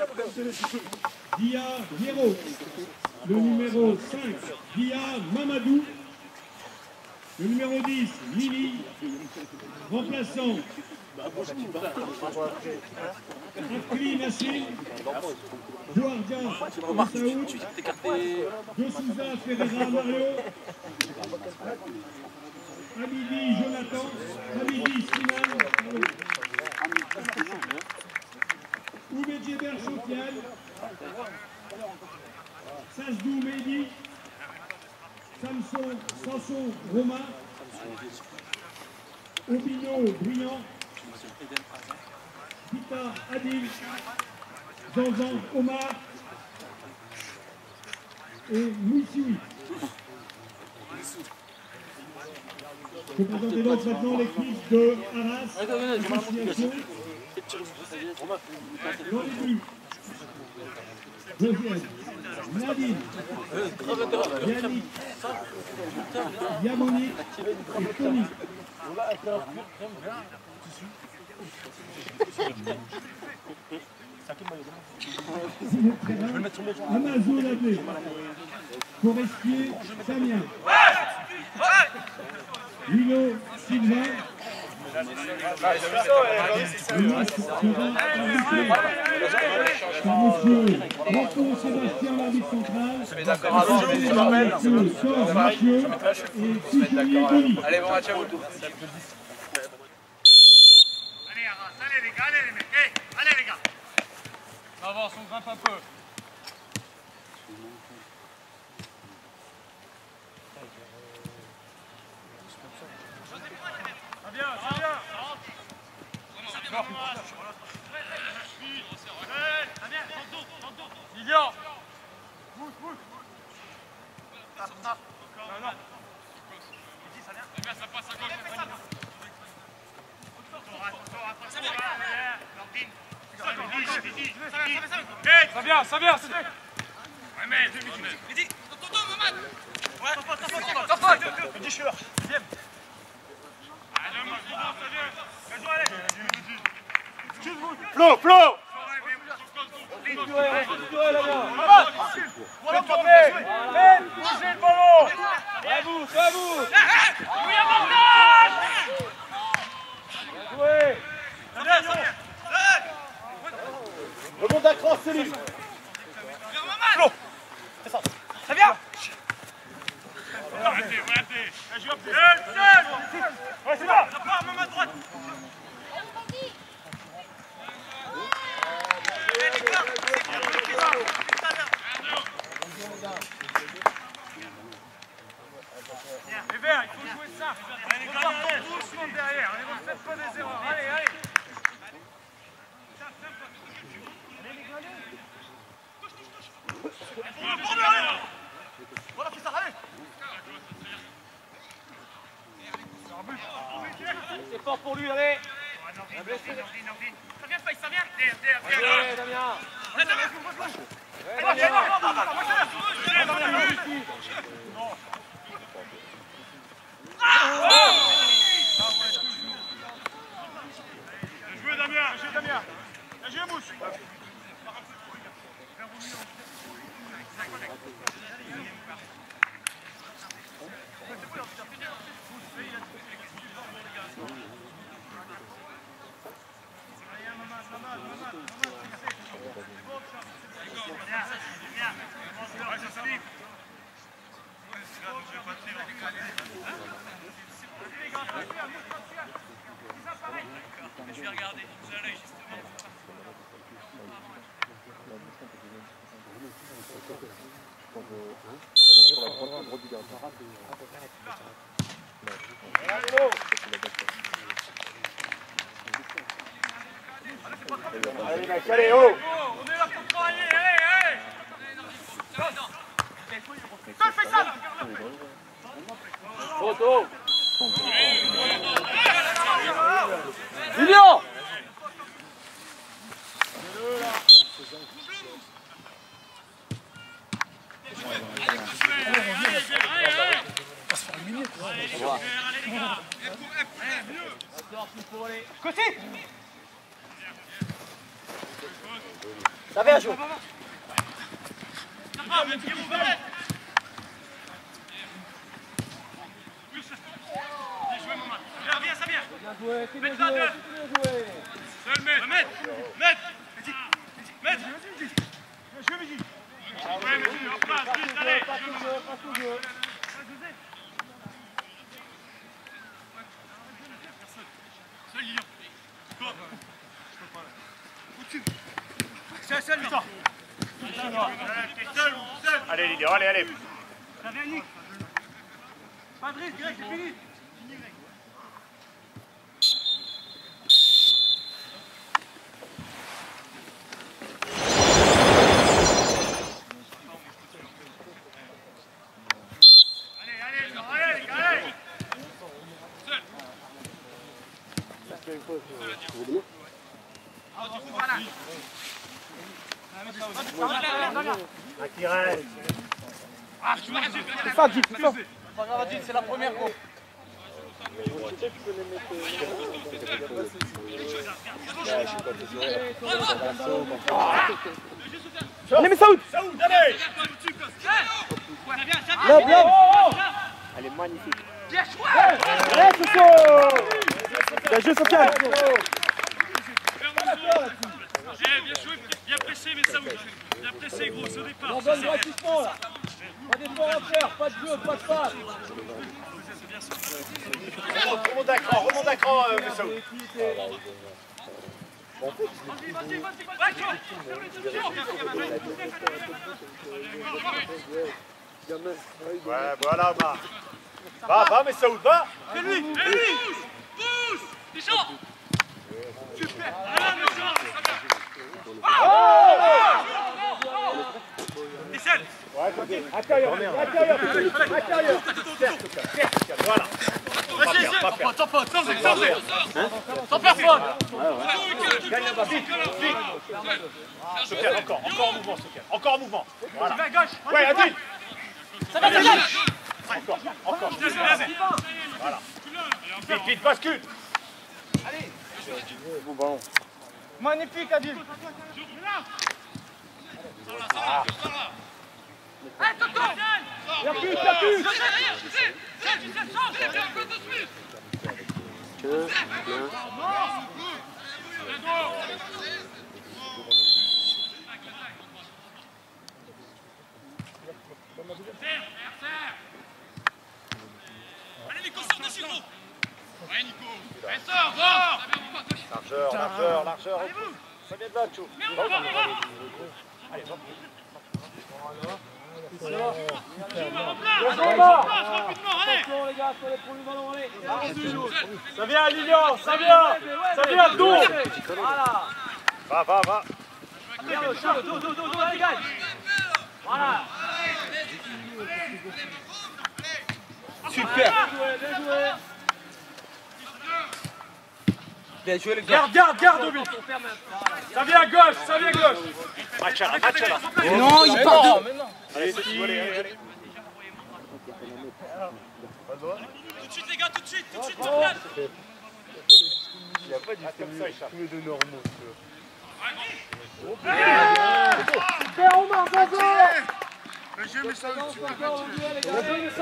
Dia Hiero. Le numéro 5, Dia Mamadou. Le numéro 10, Mili. Remplaçant, Akli Nassim. Bouardia Moussaoud. De Souza Ferreira Mario. Hamidi Jonathan. Hamidi Sinan. Oubedjeber Chofiane. Sajdou Mehdi. Samson Romain. Obino Briand. Pita Adil. Zanzan Omar. Et Moussioui. Je présente donc maintenant l'équipe de Arras. Dans les buts. Deuxième. Nadine, Yannick, Yamonique et Tony. Amazon Labé, Forestier, Samien, Lino Sylvain. Le match sera arbitré par monsieur Marco Sébastien, l'arbitre central, monsieur Sor Mathieu et Fusilier Denis. Allez, bon match à vous. Allez Arras, allez les gars, allez les mecs, allez les gars. On avance, on grimpe un peu. Ça vient, ça vient. Lilian, bouge, bouge. Non. Ça vient, ça passe à gauche. Ça vient, c'est fait. Ouais, mais. Mehdi, tonton, Mamad. Ouais, tonton. Mehdi, je suis là. Deuxième. Flo, Flo. Bougez le ballon. C'est à vous, c'est à vous. Oui, avantage. Bien joué. Le bon d'accroche, c'est lui. Flo. Ça vient. Arrêtez. Ouais, c'est là. Même à droite. Les verts, il faut jouer ça. Allez, les gars, doucement derrière. Ne faites pas des erreurs. Allez. Voilà, fais ça, allez. C'est fort pour lui, allez. Ça vient, Faye, ça vient. Allez, Damien. Bien joué, Damien. Bien joué, Mousse. Je vais regarder, vous allez justement. Allez, mec, allez, oh! On est là pour travailler, allez! Go, fais ça! Photo! Lilian! Côté! Ça va, Jo. Bien joué, mets-toi à deux. Seul, mets. Ouais, mais en place, vite, allez. Passe le jeu. Seul, Lilian. Seul, Victor. Seul. Allez, Lilian, allez. Ça vient, Nick. Pas de risque, Greg, c'est fini. Qui reste. C'est ça, Gilles, c'est ça. Pas grave, Gilles, c'est la première go. Allez, mais Saoud. Allez. Là. Elle est magnifique. Bien joué. Allez, Soso. Bien joué, Sofiane. Bien joué, bien pressé, mais ça vous. Bien pressé, gros, au départ. On donne gratuitement là. Pas d'effort à faire, pas de jeu, pas de passe. Remonte d'un cran, Saoud. Vas-y. Ouais, voilà, Omar. Va, mais Saoud, va. Fais-lui. Pousse. Deschamps. Super. Issel. Intérieur. Voilà. Vas-y, sans personne. Gagne là-bas, vite. Sofiane, encore en mouvement, Sofiane. Encore en mouvement. Voilà. Va à gauche. Ouais, Adil. Ça va. Encore. Voilà. Vite, bascule. Allez. Bon ballon. Magnifique, Adil. Allez, Toto. Y'a plus. Allez, Nico, sors de chez gros. Ouais, Nico. Largeur. Ça vient de là, Tchou. Allez, va. Attention les gars, soyez pour le ballon, allez. Ça vient, Lilian, ça vient, dos. Voilà. Va. Regarde, dos, dégage. Voilà. Super. Bien joué les gars. Garde, Obi. Ça vient à gauche. Match là. Non, il part de... Allez, c'est tout, allez. Tout de suite, les gars, tout de suite, sur place. Il n'y a pas dit comme ça, il cherche. De normaux. Super Omar, bravo. Le jeu, mais ça, tu peux Encore le duel, les gars.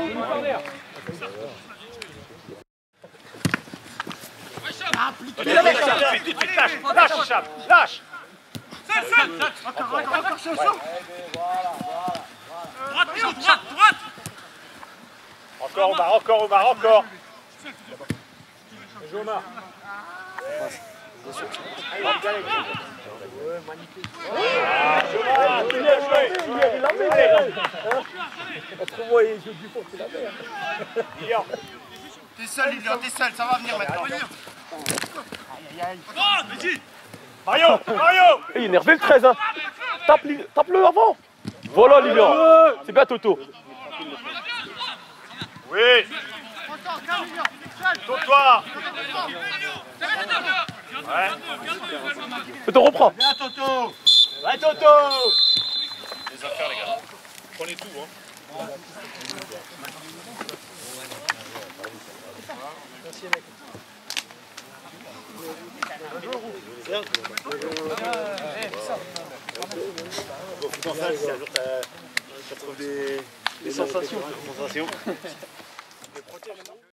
Vite, lâche. Seul. Encore, chaud. Droite. Encore, Omar. Joue Omar. Bien joué. Autrement, il joue du fond, c'est la merde. Lilian. T'es seul, ça va venir maintenant. Vas-y. Mario. Il est énervé le 13 hein. Tape-le avant. Voilà Lilian. C'est bien Toto. Oui. Tourne-toi. Ouais. Toto reprend. Viens, Toto. Ouais, Toto. Les affaires, les gars. Prenez tout, hein. Merci, mec. C'est pour ça que si un jour tu retrouves des sensations.